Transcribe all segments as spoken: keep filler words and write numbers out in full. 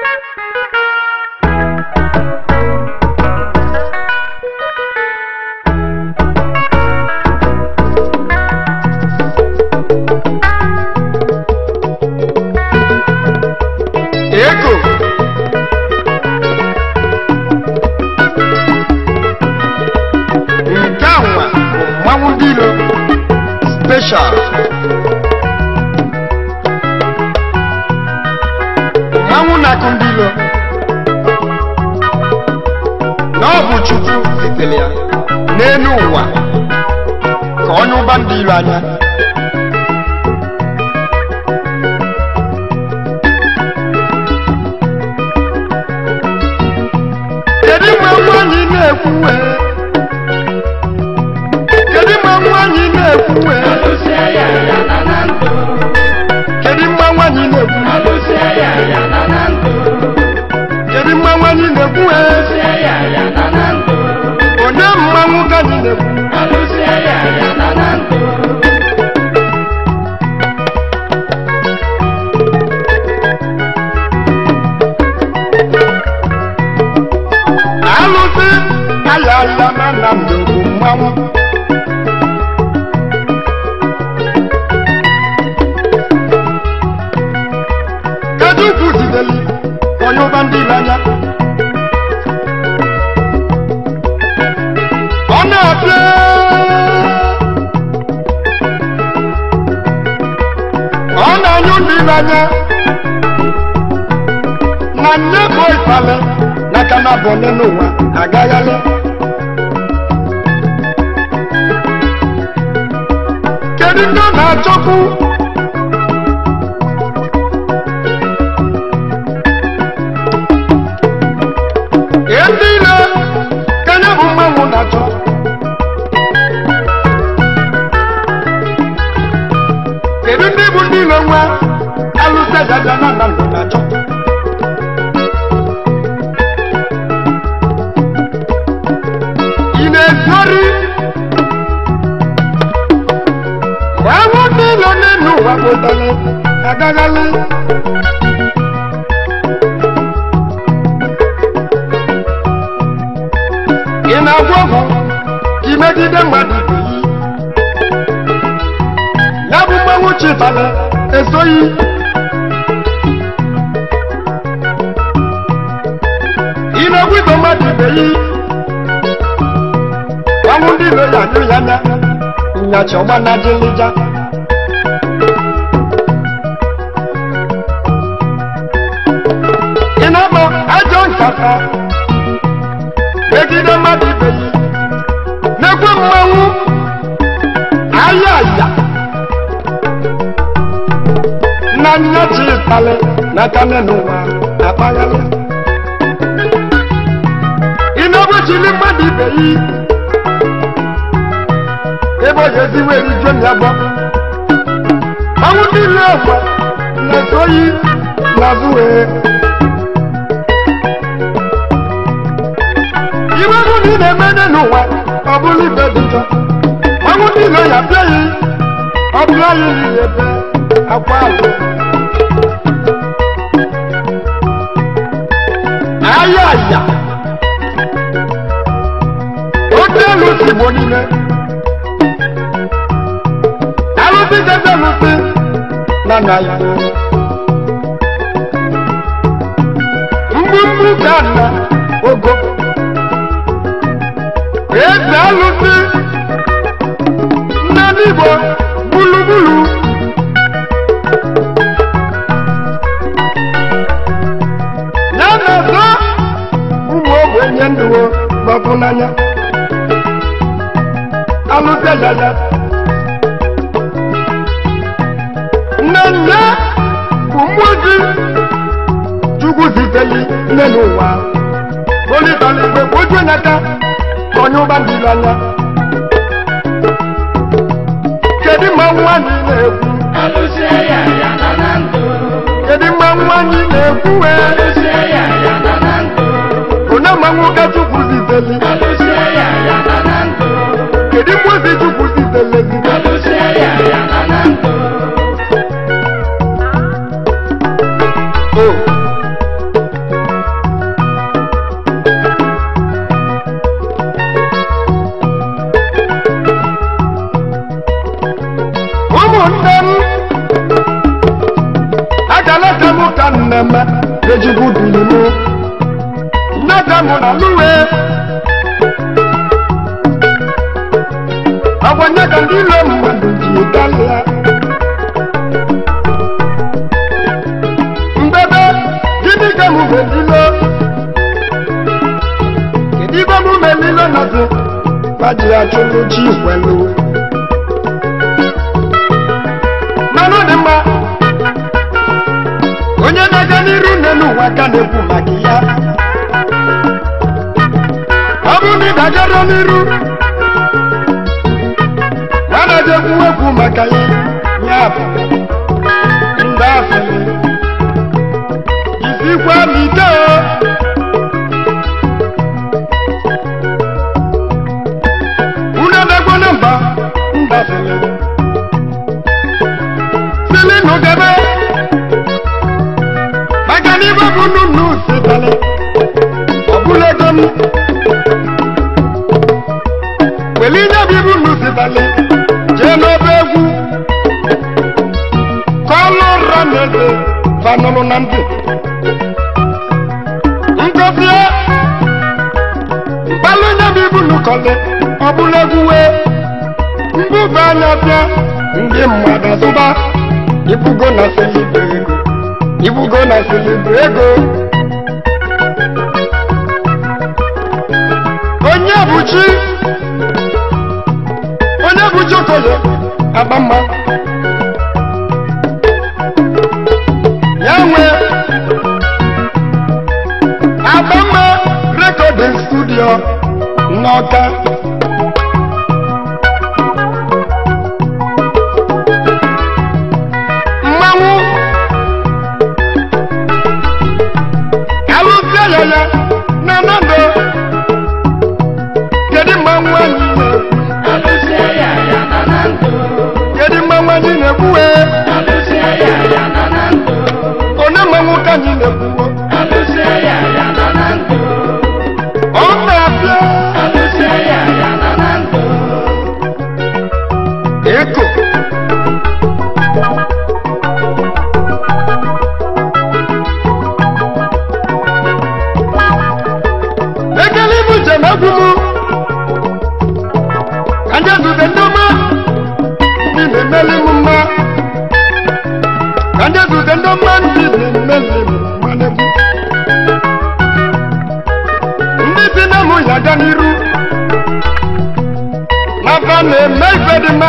Special Mamu na kundilo Nobu chuchu itelia Nenu wa Konyu bandilo anya Kedi mwa nine kuwe Kedi mwa nine kuwe Kedi mwa nine kuwe Kedi mwa nine kuwe One mwa nine kuwe Alusi ayaya nanamdo mwa Onyo bandilanya Ona ape Ona nyundilanya Na nebo ifale Na kana bone nuwa agayale Kedi ndo na choku Endile kanya buma munacho Kedundi bundile wa Aluse jajana na munacho Ine sori Wawundile nenu wakotale Agagale Ina wogo kimegide mmadụ yi Ya bụ mmanwụ chitale esoyi Ina wido mmadụ yi Wangu ndilo ya nyu yana Nyachi ọma na jilija Ina ma ajo nkata Megide mmadụ ibe yi Nekwe mmanwụ Ayaya Na nyachi itale Na kane n'ụwa Akpaghale Inabuchili mmadụ ibe yi Ebo yeziwe ijo nyabo Manwụ niile ọgwa Na-esoyi Na-azụwe Iwebu ni na-emene n'ụwa ọ bụrụ ibe dịjọ Ọnwụ niile ya bịaghị ọ bịaghị ebe akwa alụ Aya aya Ote elu si Igbo niile Alụsị jeze lụsị na na Igbo Mgbumgbu ka na ogo Eze alụsị Ndị Igbo gburugburu Ya na-ezo Umuogbu enye ndụwo gbapụ n'anya Alụsị yaya Nne nne ụmụozi Chukwu ziteli nne n'ụwa Olitali mgbe oju n'aka Onye ụba ndị anya Kedu mma nwa anyị na-ekwu Alụsị ya ya na na ndụ Kedu mma nwa anyị na-ekwu Alụsị ya ya na na ndụ Onye mma nwoke Chukwu ziteli Alụsị ya ya na na ndụ Kedu mmozi Chukwu ziteli Alụsị ya ya na na ndụ kan nema ejibu bilimu nada mo na luwe awanya kan dilo mmandu jidalia mbebe gini ka mu belilo kedi ba mu melilo na se baji achulu chikwelu nanu dimba onye na-aga n'iru n'elu ụwa ka na-ekwu maka ya ọ bụ na ịdagara n'iru a na-ejekwu ekwu maka ya ya bụ ndị afele isikwa n'ike unu emegwo na mba ndị afele sili n'ugebe Ibo bunu nu sitale obule gom welinya bibu nu sitale jeno begu kolo ramede vanolo nambi nkofia balunya bibu nu kole obule guwe mbuba nyapia ndi mmada zuba ibugo na selibe Ibu go na celebrate onye buchi onye buchi okolo abamma yawe abamma recording studio n'Awka na nando kedi mangwa ni alusia ya ya na nando kedi mangwa ni nebuwe alusia ya ya na nando ona mangu kanyi nebuwo alusia ya ya na nando ona afya alusia ya ya na nando eko Agulu kanja zuzendoma nime meli mumma kanja zuzendoma nime meli mumma nebu ndisi na mu yaga niru nafane meifedima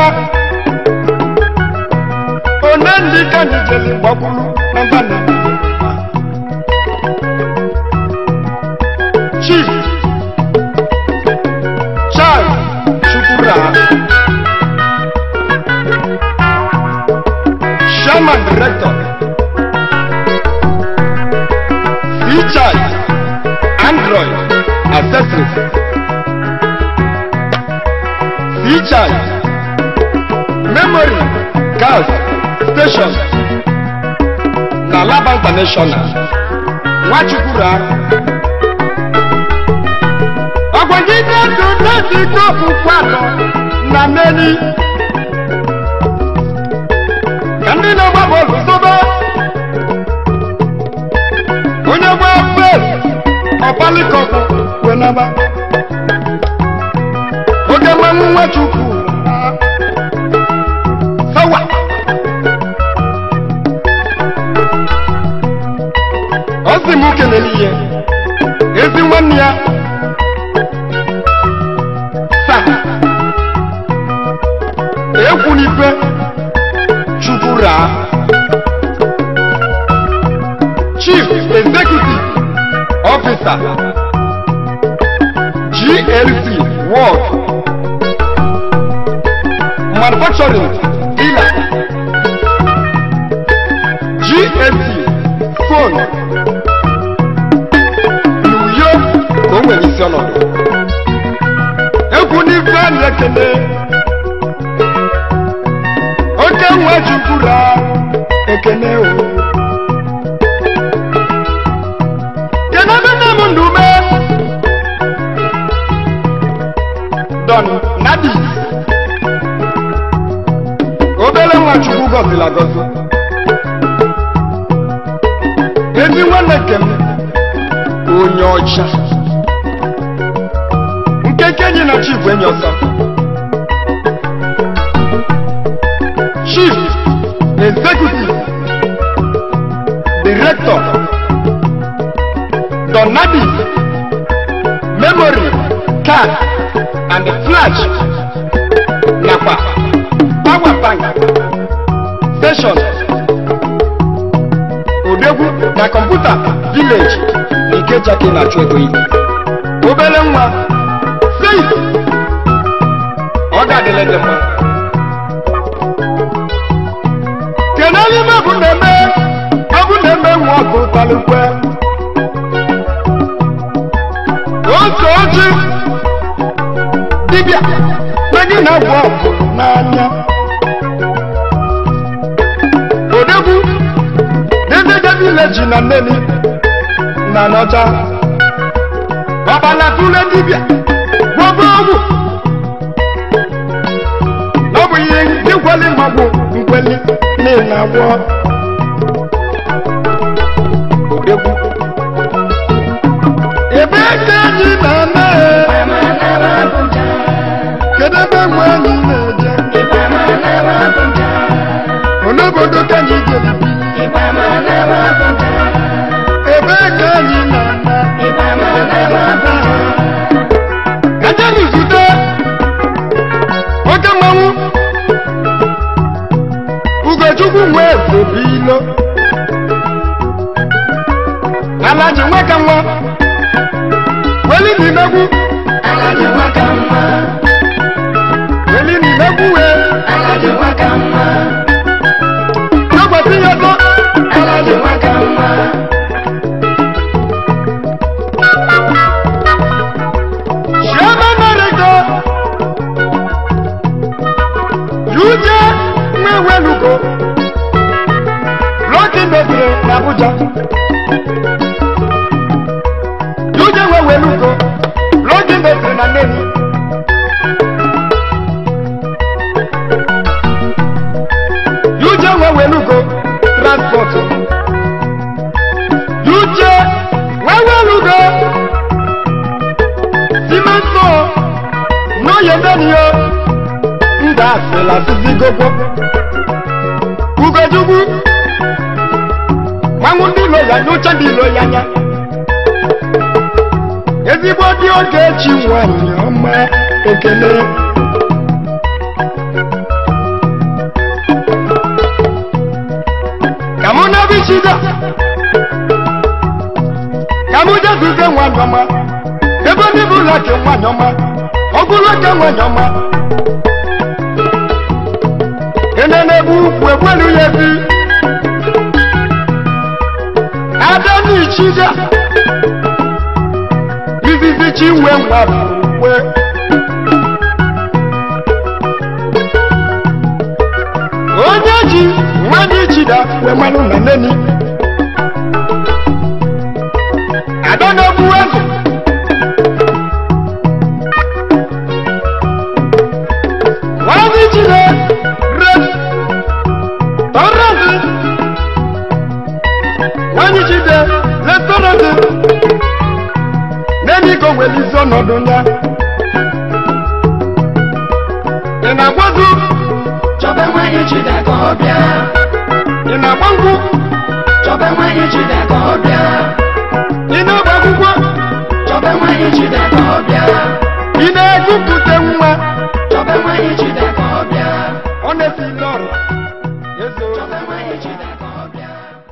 onendi kanyi jeli wakulu nafane chief Chairman Director C H I Android Accessories C H I Memory Gas Station na Laba International Nwachukura Ogwajide to nasi kofu kwano na meni Kandi na mabolu soba Onye gwa face Opali kofu Wenaba Oge manu Nwachukwu Sawa Osi muke neliye Ezi mwani ya Sa Eku nipe Chukura Chief Executive Officer G L C World Manufacturing Dealer G L C Phone New York Onwe Nisionodo Eku ni fan yekene Oke Nwachukura ekene o Kenabene mundume Don Nadi Obele Nwachukwu gozila gozo ezi nwanne kem onye ọcha nke kenyi na chief enyi ọsọ chief executive director Donadi memory card and flash nakwa power bank station odegwu na computer village Ikeja ka na chwego yi obele nwa sei oga dele de mma kenali mabu neme mabu neme nwa ko talukwe oso oji dibia nagi na gwo n'anya odegwu dede de village na neni na nọcha babala tule dibia gbogbo ogwu n'ọbụ ihe nkweli magbu nkweli na agwọ odegwu ebe ka anyị na-ana kedu ebe nwe anyị na-eje onobodo ka anyị jere ebe ka anyị na-ana aja n'izute oke mmanwụ Ugochukwu nwe Ebilo Alaji nwaka nwa weli n'imegwu Alaji nwaka nwa weli n'imegwu we Alaji nwaka nwa n'ụbọchị ya tọ Alaji nwaka nwa Yuje mwewelugo Loki ndezire na Abuja Yuje mwewelugo Loki ndezire na Neni Yuje mwewelugo Transport Yuje mwewelugo Simento No yendeniyo Nda sela sisi gogo Ugochukwu Mwangu ndilo ya nyocha ndilo ya nya Ezigbo di oge echi nwanyị ọma ekele Kamuna bichida Kamuja zuze nwanyị ọma Ebe ndị bụ lake nwanyị ọma Ogulake nwanyị ọma Enene bu kwelu yezi Adani chija Bizizi chiwe mwabuwe Onyeji mwani chida we manu na neni Adana buwezu Wani chida Wanyijide restaurant Neni go welizo nodunya Ina gwazu Chobe wanyijide kobia Ina gwangu Chobe wanyijide kobia Ina bagugwa Chobe wanyijide kobia Ina gukute mwa Chobe wanyijide kobia Honestly Lord Yeso Chobe wanyijide kobia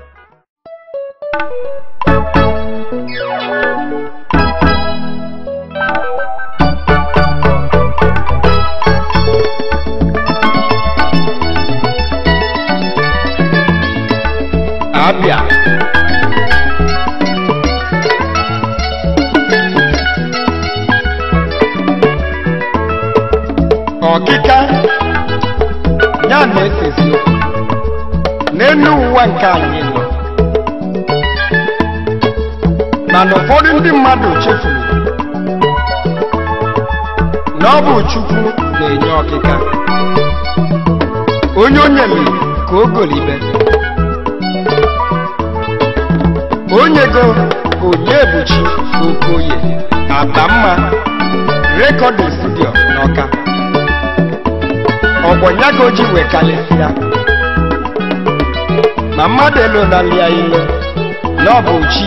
Abia Okika ya na-esezi n'elu ụwa nke anyị nọ mana ụfọdụ ndị mmadụ chefuru na ọ bụ Chukwu na-enye ọkịka onye onye mere ka o golibe onyego Onyebuchi Okoye AKPAMMA Recording Studio n'Awka ọgbọnyago ji wekalịsịa ma mmadụ elu na lia ilo na ọ bụ chi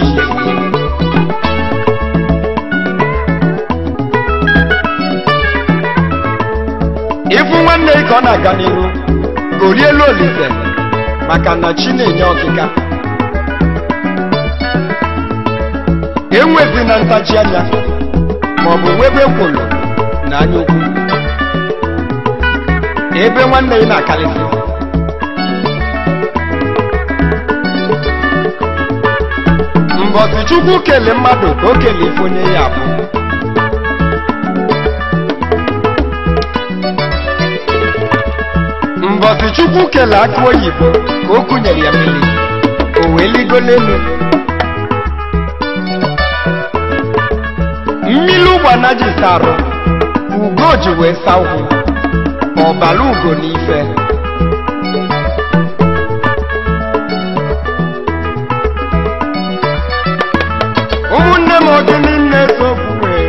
ifu nwanne ka ọ na-aga n'iru gorie elu Olise maka na chi na-enye ọkịka enwezi na ntachi anya maọbụ webe kwụlụ na anya ukwu ebe nwanne ị na-akalịsị mbọsị Chukwu kele mmadụ ka o kele ife onye ya bụ mbọsị Chukwu kele akụ oyibo ka o kụnyere ya mmiri o wee ligo n'elu mmiri ụgbana ji sarụ ugo ji wee saa ụkwụ ọbala ugo n'ife ụmụnne m ogini na-esokwu wee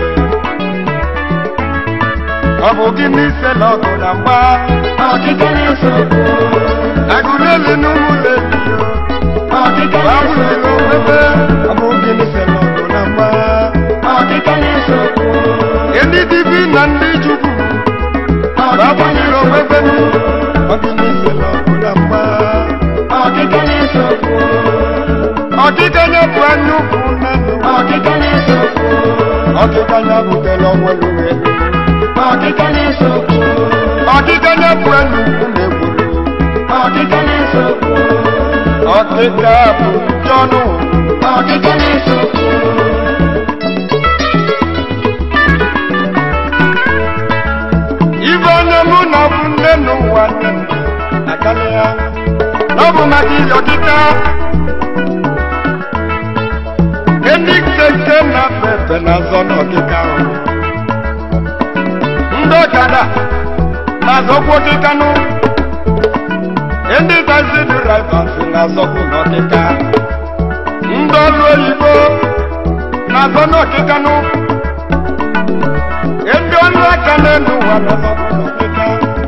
ọ bụ gịnị ise na ọgụ na mgba ọkịka na-esokwu agụrụ eli n'ụmụle ọkịka na-esokwu ọ bụ gịnị ise na ọgụ na mgba ọkịka na-esokwu ndị dibi na ndị Chukwu ọkịka na-esokwu ọgịnị ise na ọgụ na mgba ọkịka na-esokwu ọkịka na-ebu anya ukwu n'elu ọkịka na-esokwu ọkịka na-abụtela ọnwelu elu ọkịka na-esokwu ọkịka na-ebu anya ukwu na-egburu ọkịka na-esokwu ọkịka bụ njọnụ ọkịka na-esokwu ibe onye mụ na ọ bụ nne n'ụwa akala ya na ọ bụ maka ili ọkịka ndị keke na-afe efe na-azọ n'ọkịka ndị ọkada na-azọkwu ọkịka nụ ndị taxi drivers na-azọkwu n'ọkịka ndị ọrụ oyibo na-azọ n'ọkịka nụ ndị ọrụ aka n'elu ụwa na-azọkwu n'ọkịka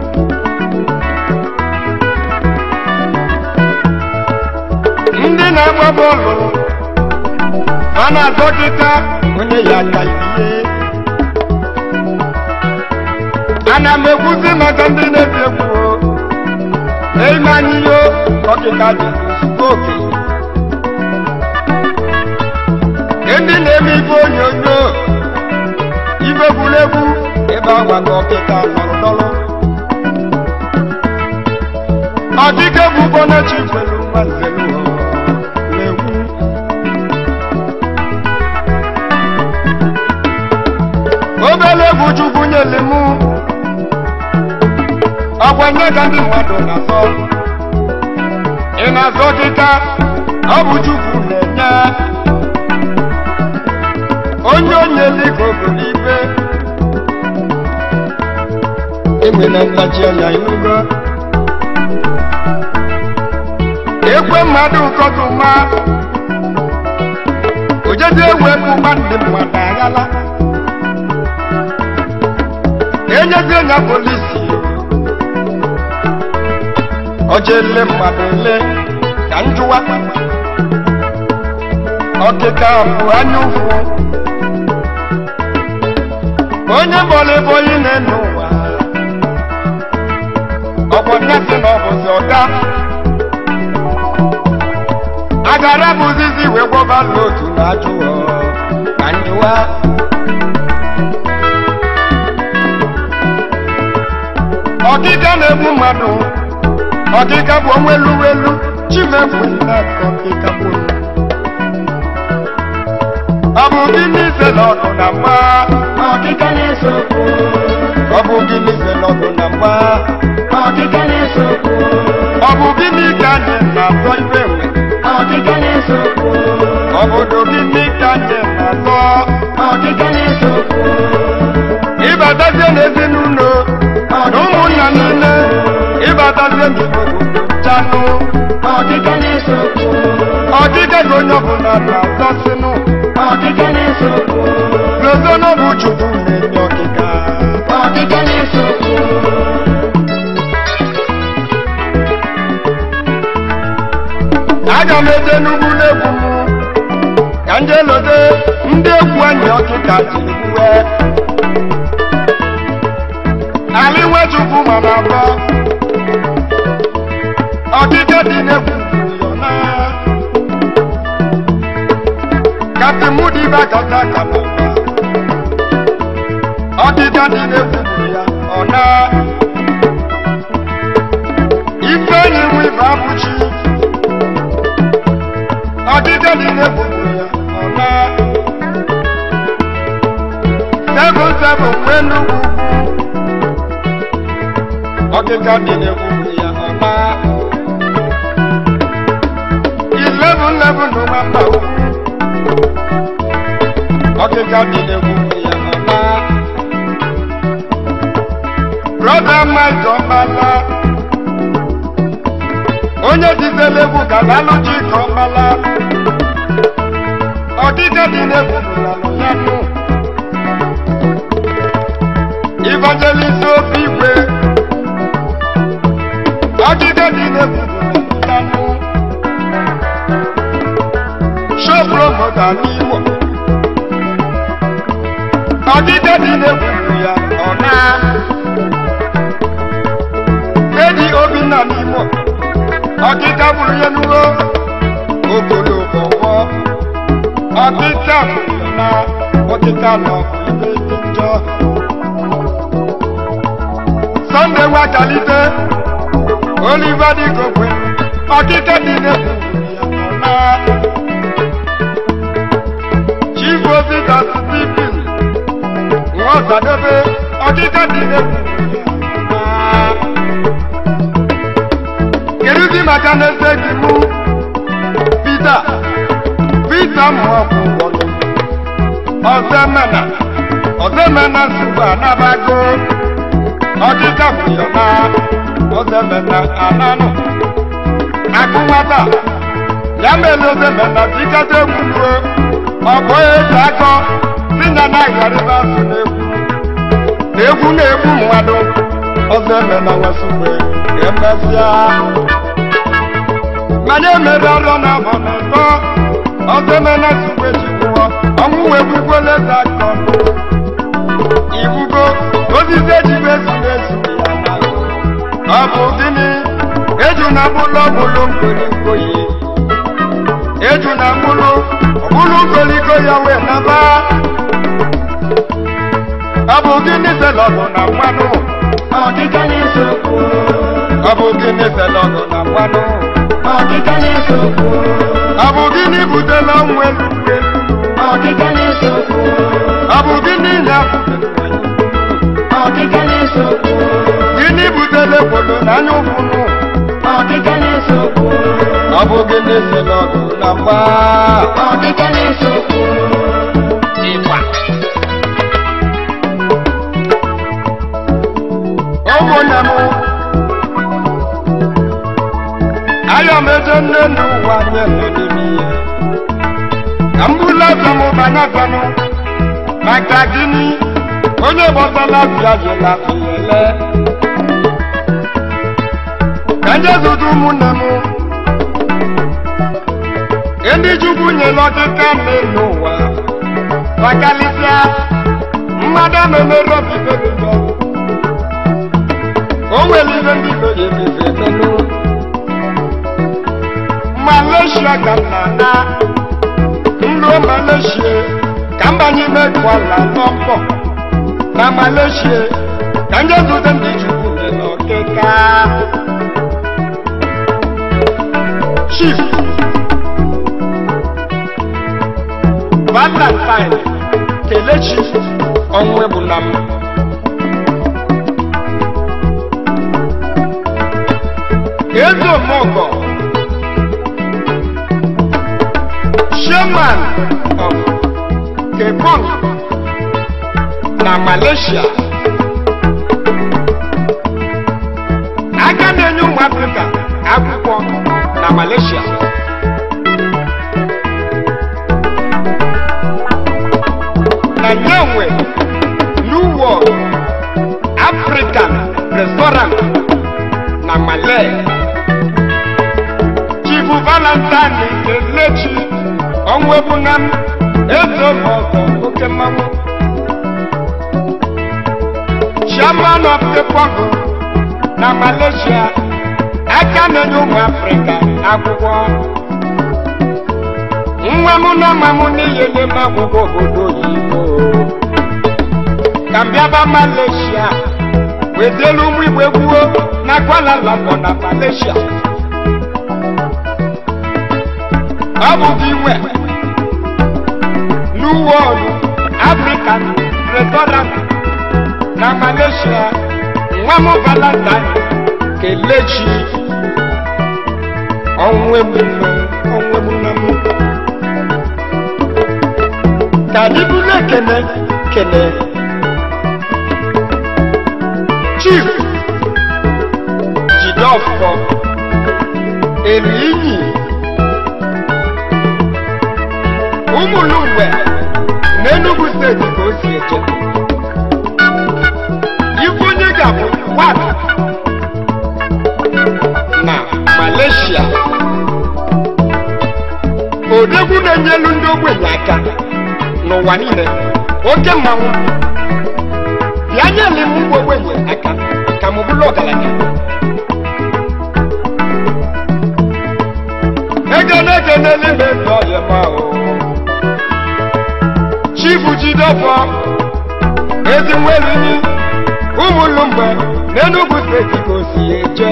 ndị na-agba bọọlụ a na-azọ ọkịka onye ya aka ihe ana m ekwuzi maka ndị na-ebi egwu n'ime anyị yo ọkịka dị ozugbo oke ndị na-eme ife onyonyo ife egwuregwu ebe agwa ka ọkịka nọrọ n'ọrụ ọkịka bụ ụbọna Chikwelu nwa Nzelu na-egwu obele egwu Chukwu nyere mụ ọgwa nye ka ndị mmadụ na-azọ ị na-azọ ọkịka ọ bụ Chukwu na-enye onye onye dịka obodo ibe enwe na ntachi anya inugo ekwe mmadụ nkọtụma ojedi ewepụ ndị mmadụ aghala enyezie nya polisi ojele mmadụ ele ka njụwa ọkịka bụ anya ụfụ onye bọlịbọ yi na-enu ụwa ọgbọnyasị na ọbụzi ọga agara bụzizi wee gwọba n'otu na ajụọ ka njụwa ọkịka na-egbu mmadụ ọkịka bụ onwe elu elu chimekwu na ọkịka bụ ọ bụ gịnị ise na ọdụ na mgba ọkịka na-esokwu ọ bụ gịnị ise na ọdụ na mgba ọkịka na-esokwu ọ bụ gịnị ka anyị na-azọ ibe enwe ọkịka na-esokwu obodo gịnị ka anyị na-azọ ọkịka na-esokwu ịbatazie n'ezinụlọ na ụmụnna niile ịbatazie n'obodo chanụ ọkịka na-esokwu ọdịka gị onye ọbụla na-atọsịnụ ọkịka na-ese okwu n'ozo n'ọbụ chukwu na-enye ọkịka ọkịka na-ese okwu aga m eje n'ugwu n'egwu m ka nje lode ndị egwu anyị ọkịka jiri gbuwe ala inwe chukwu ma na abọ ọkịka dị n'egwu yọna kaptịn mudiba kata kapa ọkịka dị n'egwu ya ọna ife enyi nwe ibe abụchi ọkịka dị n'egwu ya ọna seven seven nwee nnukwu ọkịka dị n'egwu ya ọna eleven eleven n'ụwa mba ọkịka dị n'egwu ya ọna brọda Mike ọmala onye dizela egwu ka lalụchi ka ọmala ọkịka dị n'egwu ya nụ Evangelist obi igwe ọkịka dị n'egwu ya nụ show promoter n'Igbo ọkịka dị n'egwu ya ọna eji obi na n'Igbo ọkịka bụrụ ya n'ugbo ogologo ọgbọ ọkịka bụrụ na ọkịka na ọbụ ibe dị njọ Sunday nwakalite Oliver Dikokwe ọkịka dị n'egwu ya ọna Chief Osita Stephen Nwasadebe ọkịka dị n'egwu ya keduzi maka n'eze gị mụ Peter Peter Umuogbu ọzọemena ọzọemena nsogbu anabago ọkịka bụ ya na ọzọemena ananụ akụ nwata ya mere ọzọemena tikata egwu ruo ọbụ eji akọ si na na-agharịba asụ n'egwu egwu na-egbu mmadụ ọzọemena nwesogbe emesịa manye mere ọrụ na abọ n'ụtọ ọzọemena sugbe jikwụọ ọnwụ wee gwugwo leta akọ iwugo osisi ejibe esuru esu ya na ọ bụ gịnị eju na mkpụrụ ọbụlụ mkpoliko yi eju na mkpụrụ ọbụlụ mkpoliko ya wee naba ọ bụ gịnị selọgụ na mmanụ ọkịka na-ese okwu ọ bụ gịnị selọgụ na mmanụ ọkịka na-ese okwu ọ bụ gịnị butela ọnwụ eluigwe ọkịka na-ese okwu ọ bụ gịnị na-abụtela ọkịka na-ese okwu gịnị butela ekwolo na anya ụfụnụ ọkịka na-ese okwu ọ bụ gịnị selọgụ na mgba ọkịka na-ese okwu ịgba ụmụnne m ayọ m eje nne n'ụwa nye n'ime ihe ka m bụla azọ m banazanụ maka gịnị onye gbọtala bịajela ele ka nje zụta ụmụnne m ndị Chukwu nyere ọkịka nne n'ụwa makalịsịa mmadụ ememere obibebido o nwere ihe ndị Igbo ji emefe emenu Malaysia ka m na-ana nruo Malaysia ka m banye mekwala n'ọkpọ na Malaysia ka nje zụta ndị Chukwu nyere ọkịka Chief Valentine Kelechi ọnwụ egbula m Eze Omogo Chairman of Kepong na Malaysia aka na-enye ụmụ Afrịka akwụkwọ na Malaysia na nyanwe New African Restaurant na Malay Chifu Valentine Kelechi Onwebunam Ezo Mogo Okemamu Chairman of the Congo na Malaysia aka na-enye Africa akwụkwọ nwa mụ na mamụ n'iyele m akwụkwọ obodo oyibo ka m bịaba Malaysia wetelu ụmụ Igbo egwuo na Kuala Lumpur na Malaysia ọ bụ gị nwe New African Restaurant na Malaysia nwa m Valentine Kelechi onwe m onwe m na m ka dibule kene kene Chief Jidofo Elinyi Umuluwe n'Enugu State ka o si eje Ifunye ga-abụ wat na Malaysia odegwu na-enyelu ndị ogbenye aka n'ụwa niile oke mmanwụ bịa nyere m ụgbọ ogbenye aka ka m bụrụ ọgaranya ego na-ege n'eluigwe ndị ọhịa ma o Chifu Jidofo Ezinwelinyi Umulumgbe n'Enugu Steeti ka o si eje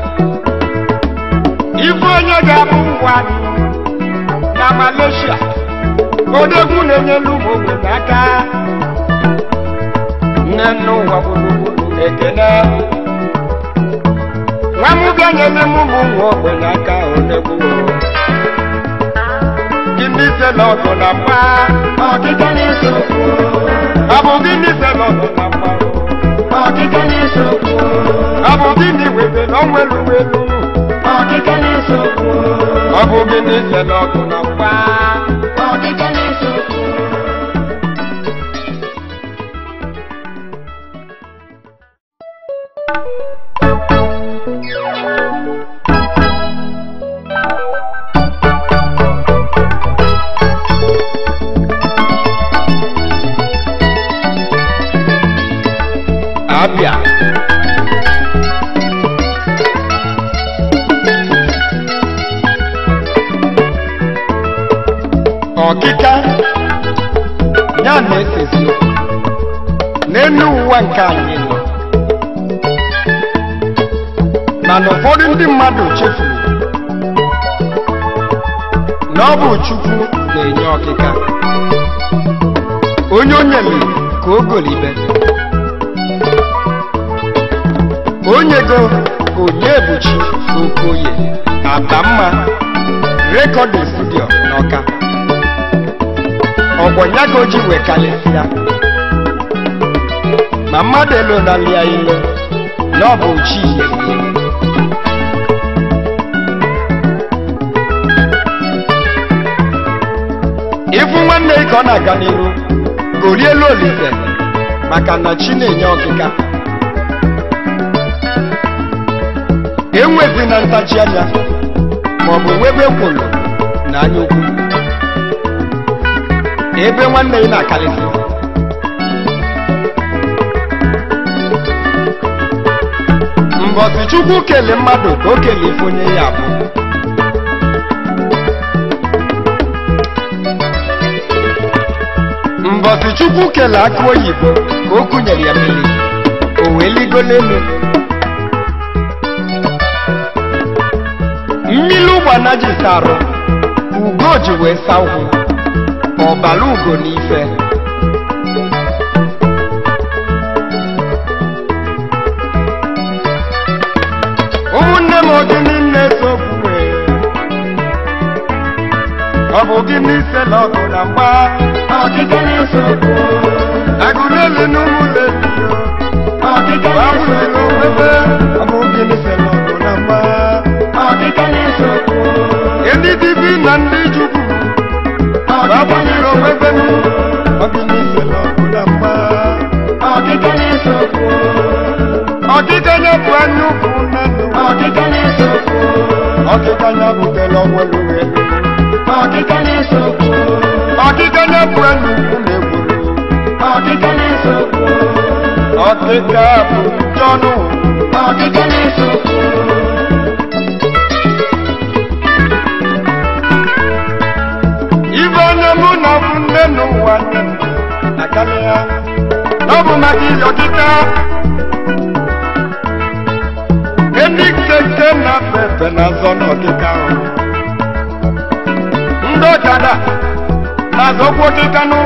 ife onye ga-abụ ụwa na Malaysia odegwu na-enyelu ụmụ ogbenye aka nne n'ụwa gburugburu ekele nwa m ga-enyere m ụmụ nwa ogbenye aka odegwu gịnị sela ọgụ na mma ọkịka na-eso okwu ọ bụ gịnị sela ọgụ na mma ọkịka na-eso okwu ọ bụ gịnị webe na onwelu welu ọkịka na-eso okwu ọ bụ gịnị sela ọgụ na mma ọkịka na-eso okwu Abia ọkịka ya na-esezi n'elu ụwa nke anyị nọ mana ụfọdụ ndị mmadụ chefuru na ọ bụ Chukwu na-enye ọkịka onye onye mere ka o golibe onye go onye ebuchi Okoye AKPAMMA Recording Studio n'Awka ọgbọnyago ji wekalịsịa ma mmadụ elu na lia ilo na ọ bụ chi ihe ifu nwanne ka ọ na-aga n'iru gorielu Olise maka na chi na-enye ọkịka enwezi na ntachi anya maọbụ webe kwụlụ na anya ukwu ebe nwanne ị na-akalịsị mbọsị Chukwu kele mmadụ ka o kele ife onye ya bụ mbọsị Chukwu kele akụ oyibo ka o kụnyere ya mmiri o wee ligo n'elu mmiri ụgbana ji sarụ ugo ji wee saa ụkwụ ọbara ugo n'ife ụmụnne m ogini na-eso okwu ọ bụ gịnị sela ọgụ na mgba ọkịka na-eso okwu agụrụ elu n'ụmụle ọkịka na-eso okwu ọ bụ gịnị sela ọgụ na mgba ọkịka na-eso okwu ndị dibi na ndị Chukwu ọkịka na-eso okwu ọ bụ gịnị sela ọgụ na-esokwu. Ọkịka nya bụ anya ukwu nnenu. Ọkịka na-esokwu. Ọkịka nya butela ọgwelu elu. Ọkịka na-esokwu. Ọkịka nya bụ anya ukwu na-egburu. Ọkịka na-esokwu. Ọkịka bụ njọnụ. Ọkịka na-esokwu. Ibe onye mụ na bụ nne n'ụwa nne m akala ya. N'ọbụ maka ili ọkịka. Ndị keke na-afe efe na-azọ n'ọkịka ahụ. Ndị ọkada na-azọkwu ọkịka nụ.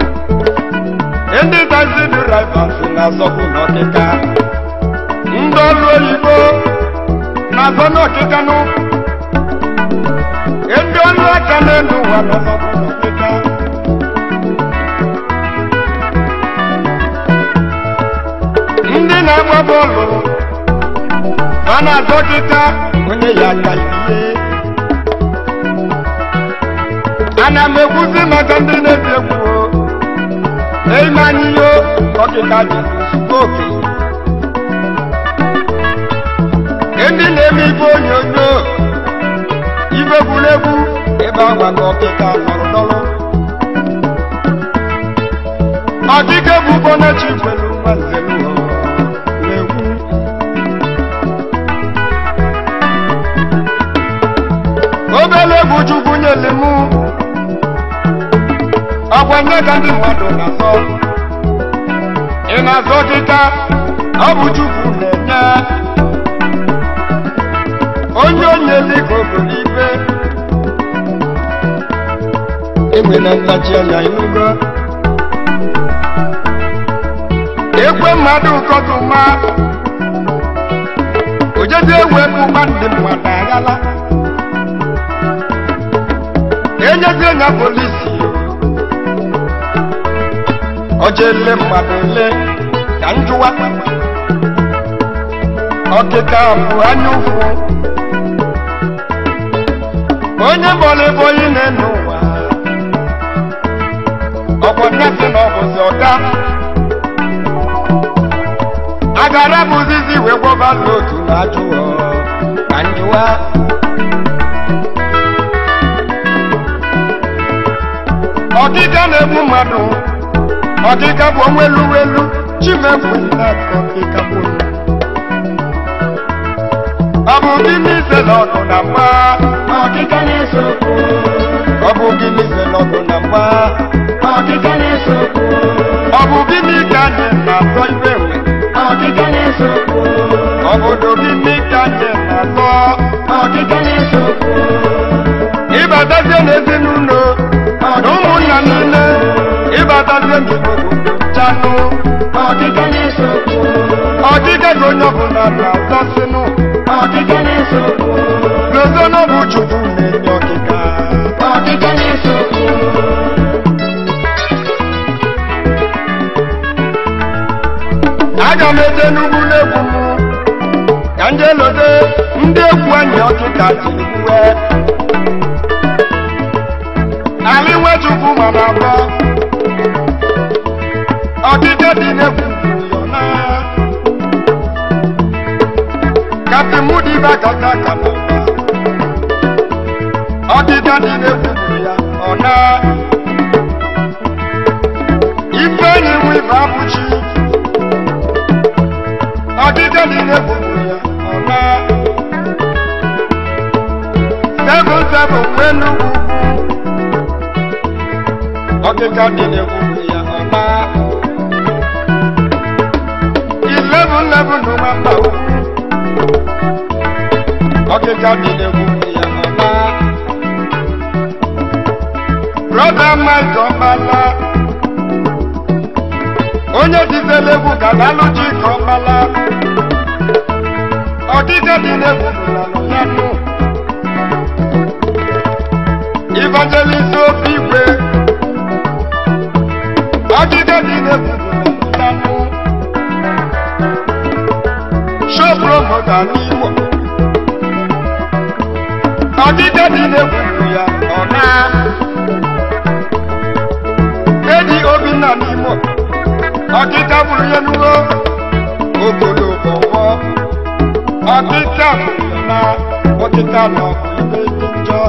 Ndị taxi drivers na-azọkwu n'ọkịka. Ndị ọrụ oyibo na-azọ n'ọkịka nụ. Ndị ọrụ aka n'elu ụwa na-azọkwu n'ọkịka. Ndị na-agba bọọlụ ha na-azọ ọkịka onye ya aka ihe. Ana m ekwuzi maka ndị na-eti egwu n'ime anyị yo ọkịka dị ozugbo oke. Ndị na-eme ibe onyonyo ibe egwuregwu ebe agwa ka ọkịka nọrọ n'ọrụ. Ọkịka bụ bọna Chikwelu nwa Nzelum na-egwu. Obele egwu Chukwu nyere mụ ọgwa nye ka ndị mmadụ na-azọ. Ị na-azọ ọkịka ọ bụ Chukwu na-enye. Onye onye dịka obodo ibe enwe na ntachi anya ịnụgo. Ekwe mmadụ nkọtụma ojezi ewepụ ndị mmadụ aghala. Enyezi enya polisi ojele mmadụ ele ka njụwa. Ọkịka bụ anya ụfụ onye bọlịbọ ị na-enu ụwa. Ọkwọ nyasị na ọbụzi ọga agara bụzizi wee gwọba n'otu na ajụọ ka njụwa. Ọkịka na-egbu mmadụ. Ọkịka bụ onwelu elu Chimekwu nna ọkịka bụ. Ọ bụ gịnị ise n'ọdụ na mgba. Ọkịka na-esokwu. Ọ bụ gịnị ise n'ọdụ na mgba. Ọkịka na-esokwu. Ọ bụ gịnị ka anyị na-azọ ibe nwe. Ọkịka na-esokwu. Obodo gịnị ka anyị na-azọ. Ọkịka na-esokwu. Ịbatazie n'ezinụlọ na ụmụnna niile. Ịbatazie n'obodo chanụ. Ọkịka na-esokwu. Ọkịka ka onye ọbụla na-azọsinụ. Ọkịka na-esokwu. N'ozo n'ọbụ Chukwu na-enye ọkịka. Ọkịka na-esokwu. Aga m eje n'ugwu n'egwu m ka nje lode ndị egwu anyị ọkịka ji uwe. Ali Nwachukwu ma na abọ. Ọkịka dị n'egwu yọna. Kapị mụ dị bakata ka na ọba. Ọkịka dị n'egwu ya ọna. Ife enyi nwe ife abụchi. Ọkịka dị n'egwu ya ọna. Seven seven Enugwu. Ọkịka dị n'egwu ya ọna. Eleven eleven n'ụwa mba ukwu. Ọkịka dị n'egwu ya ọna. Brother Mike Ọmala onye dizela egwu ka na-alụchi ka Ọmala. Ọkịka dị n'egwu ya nụ. Evangelist Obi Igwe. Ọkịka dị n'egwu ya nụ. Show promoter n'Igbo. Ọkịka dị n'egwu ya ọna. Eji Obinna n'Igbo. Ọkịka bụrụ ya n'ugbo. Ogulu bọ̀wọ́ ọ̀kíkà fìyànà ọ̀kíkà lọ ìwé ìjọ.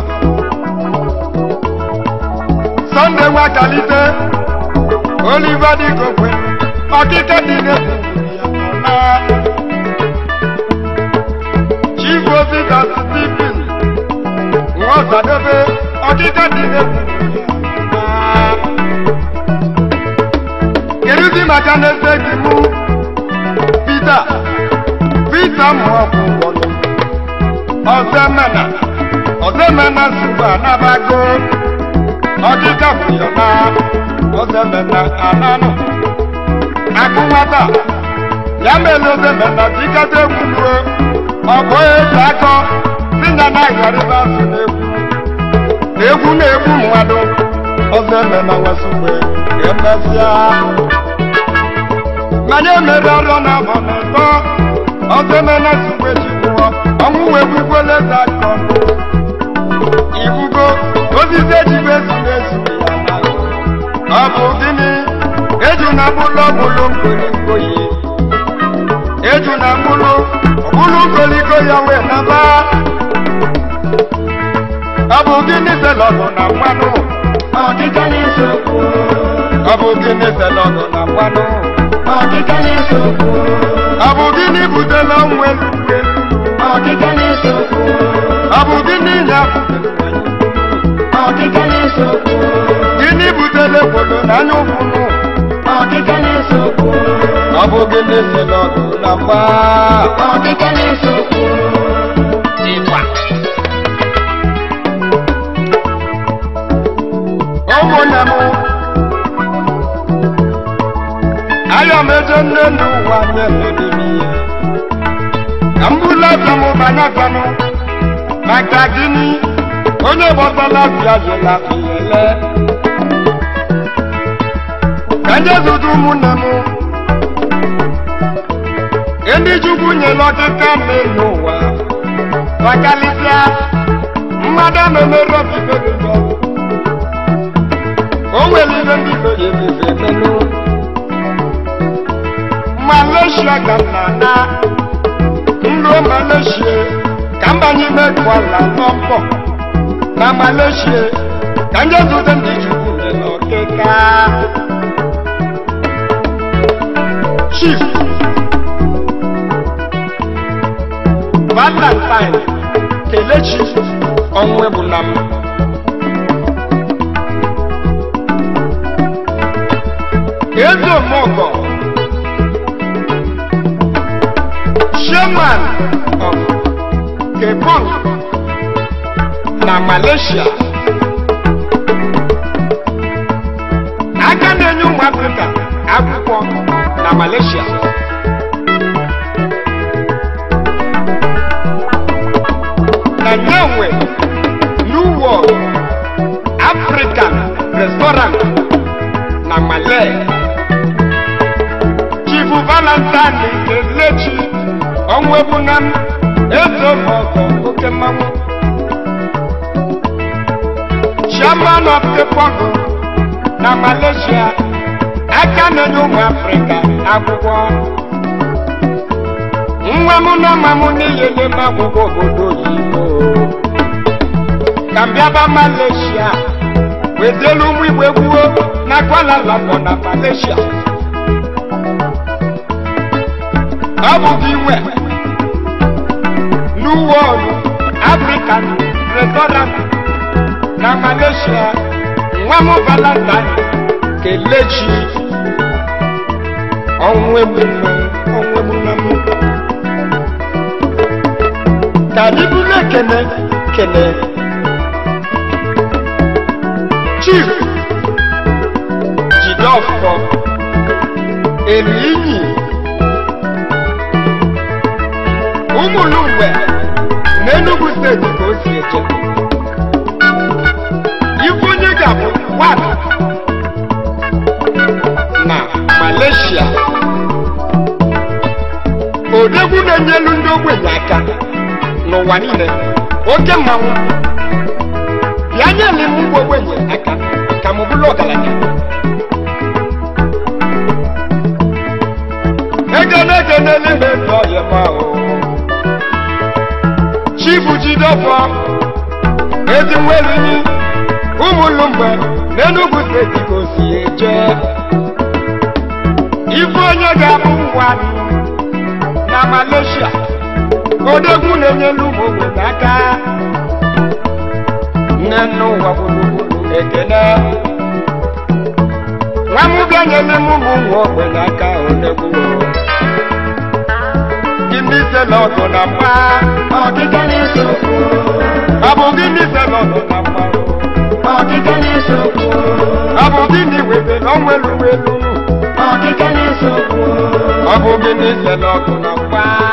Sunday wa kalite Oliver di Kokwe ọ̀kíkà di n'ebu ìyànà. Chief Officer Stephen wọ́n sàdébé ọ̀kíkà di n'ebu ìyànà. Kèrúsì màkà n'ẹsẹ̀ gbìmú Peter Peter Umuogbu wọ̀lú ọ̀sẹ̀ mẹ́nà ọ̀sẹ̀ mẹ́nà ṣùgbọ́n ànábàgó ọ̀kíkà fìyànà ọ̀sẹ̀ mẹ́nà ànánù. Akúnwátà yàmẹ́lẹ́ ọ̀sẹ̀ mẹ́nà tí kẹ́tẹ́ wúlò ọ̀pọ̀ ètò akọ sínú náà ìwádìí sùn n'egwu n'egwu n'egwu mmadụ ọ̀sẹ̀ mẹ́nà wẹ̀sùwẹ̀ kẹ́mẹ́síà. Manye mere ọrụ na mọnọtọ ọzọ mena sugbe chikwu ọnwụ wee gwukwele zakọ ibugo osisi ejibe zuru ezu ya na ọ bụ gịnị eju na mkpụrụ ọbụlụ nkoliko yi eju na mkpụrụ ọbụlụ nkoliko ya wee naba ọ bụ gịnị selọgụ na mmanụ ọdịka na-esokwu ọ bụ gịnị selọgụ na mmanụ ọdịka na-esokwu ọ bụ gịnị butela ọnwụ eluigwe ọdịka na-esokwu ọ bụ gịnị ya ọdịka na-esokwu gịnị butela obodo na anya ụkwụnụ ọdịka na-esokwu ọ bụ gịnị selọgụ na mgba ọdịka na-esokwu ịgba ụmụnne m ayọ̀ méje nínú wa mẹ́rin níbi àmbúlá sọmọ bàná sọmọ màkà gíní onye bọ́sọ́ láti ayé láti yẹlẹ́ kẹ́ńjẹ́ tuntun mú nẹ́mu ẹni chukwu nye lọ́kíkà nínú wa bakalisia mmadụ memere ọfịfere bọ o nwere ihe ndị Igbo ya emefe menụ Malaysia ka na nlo Malaysia ka mbanye mekwala n'ọkpọ na Malaysia ka nje zute ndị Chukwu nyere ọkịka Chief Valentine Kelechi Onwebunam Ezo Mogo Chairman of Kepong na Malaysia aka na-enye ụmụ Afrịka akwụkwọ na Malaysia na nyewe New World African Restaurant na Malay Chief Valentine Kelechi Onwebunam Ezo Mogo Oke Mmanwụ Chairman of Kepong na Malaysia aka na-enye ụmụ Afrịka akwụkwọ nwa m na mma m n'iyele m akwụkwọ obodo oyibo ka m bịaba Malaysia wetelu ụmụ Igbo egwuo na Kuala Lumpur na Malaysia ọ bụ gị nwe New World African Restaurant na Malaysia nwa m Valentine Kelechi Onwebunam Onwebunam Kadibule kene kene Chief Jidofo Elinyi Umuluwe n'Enugu Steeti ka o si eje Ifunye ga-abụ one na Malaysia odegwu na-enyelu ndị ogbenye aka n'ụwa niile oke mmanwụ bịa nyere m ụgbọ ogbenye aka ka m bụrụ ọgaranya ego na-ege keneli meto yema o chifu jidofo ezi nwelu ni umulumbe n'Enugu steeti ka o si eje ife onye ga-abụ nwa na Malaysia odegwu na-enyelu ụmụ n'aka nne n'ụwa gburugburu ekele nwa m ga-enyelu m ụmụ nwa ogbe n'aka odegwu gịnị sela ọdụ na mma ọkịka na-esokwu ọ bụ gịnị sela ọdụ na mma ọkịka na-esokwu ọ bụ gịnị webe na onwelu welu ọkịka na-esokwu ọ bụ gịnị sela ọdụ na mma